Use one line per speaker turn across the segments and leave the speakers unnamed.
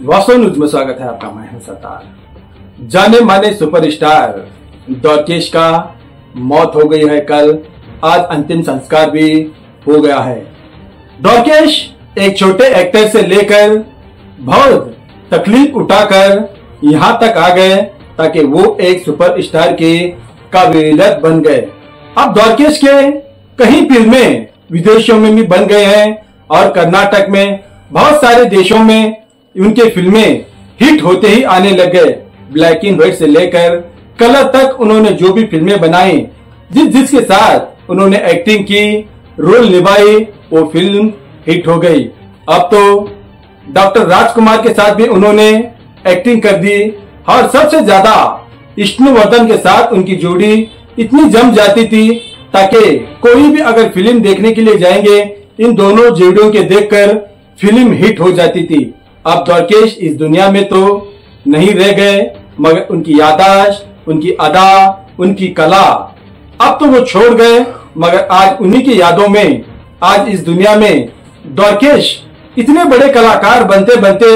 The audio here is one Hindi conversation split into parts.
वास्तव न्यूज में स्वागत है आपका। मैं हूं सतार। जाने माने सुपरस्टार द्वारकेश का मौत हो गई है कल। आज अंतिम संस्कार भी हो गया है। द्वारकेश एक छोटे एक्टर से लेकर बहुत तकलीफ उठाकर यहां तक आ गए ताकि वो एक सुपरस्टार के काबिलियत बन गए। अब द्वारकेश के कई फिल्में विदेशों में भी बन गए हैं और कर्नाटक में बहुत सारे देशों में उनके फिल्में हिट होते ही आने लग गए। ब्लैक एंड व्हाइट से लेकर कलर तक उन्होंने जो भी फिल्में बनाई, जिसके साथ उन्होंने एक्टिंग की, रोल निभाई, वो फिल्म हिट हो गई। अब तो डॉक्टर राजकुमार के साथ भी उन्होंने एक्टिंग कर दी और सबसे ज्यादा विष्णुवर्धन के साथ उनकी जोड़ी इतनी जम जाती थी ताकि कोई भी अगर फिल्म देखने के लिए जाएंगे इन दोनों जोड़ियों के देखकर फिल्म हिट हो जाती थी। अब द्वारकेश इस दुनिया में तो नहीं रह गए, मगर उनकी याददाश्त, उनकी अदा, उनकी कला अब तो वो छोड़ गए। मगर आज उन्हीं की यादों में आज इस दुनिया में द्वारकेश इतने बड़े कलाकार बनते बनते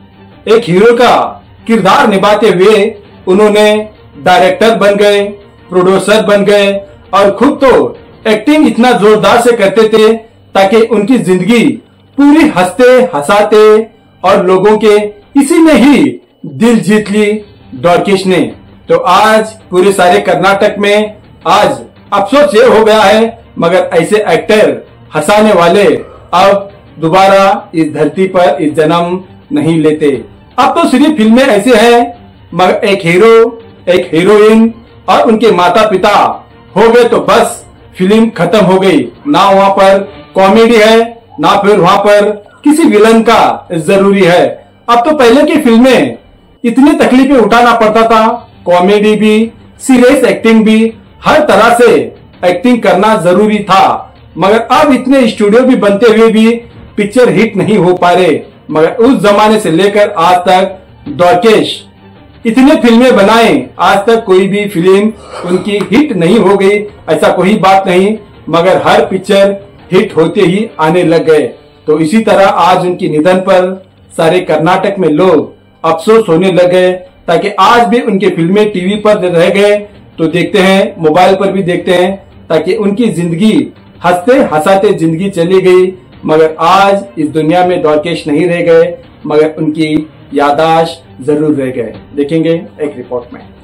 एक हीरो का किरदार निभाते हुए उन्होंने डायरेक्टर बन गए, प्रोड्यूसर बन गए और खुद तो एक्टिंग इतना जोरदार से करते थे ताकि उनकी जिंदगी पूरी हंसते हंसाते और लोगों के इसी में ही दिल जीत ली द्वारकेश ने। तो आज पूरे सारे कर्नाटक में आज अफसोस ये हो गया है, मगर ऐसे एक्टर हंसाने वाले अब दोबारा इस धरती पर इस जन्म नहीं लेते। अब तो सिर्फ फिल्में ऐसे हैं, मगर एक हीरो, एक हीरोइन और उनके माता पिता हो गए तो बस फिल्म खत्म हो गई। ना वहां पर कॉमेडी है, ना फिर वहां पर किसी विलन का जरूरी है। अब तो पहले की फिल्में इतनी तकलीफें उठाना पड़ता था, कॉमेडी भी, सीरियस एक्टिंग भी, हर तरह से एक्टिंग करना जरूरी था। मगर अब इतने स्टूडियो भी बनते हुए भी पिक्चर हिट नहीं हो पा रहे। मगर उस जमाने से लेकर आज तक द्वारकेश इतने फिल्में बनाए, आज तक कोई भी फिल्म उनकी हिट नहीं हो गई, ऐसा कोई बात नहीं, मगर हर पिक्चर हिट होते ही आने लग गए। तो इसी तरह आज उनकी निधन पर सारे कर्नाटक में लोग अफसोस होने लग गए ताकि आज भी उनके फिल्में टीवी पर रह गए तो देखते हैं, मोबाइल पर भी देखते हैं, ताकि उनकी जिंदगी हंसते हंसाते जिंदगी चली गई। मगर आज इस दुनिया में द्वारकेश नहीं रह गए, मगर उनकी याददाश्त जरूर रह गए। देखेंगे एक रिपोर्ट में।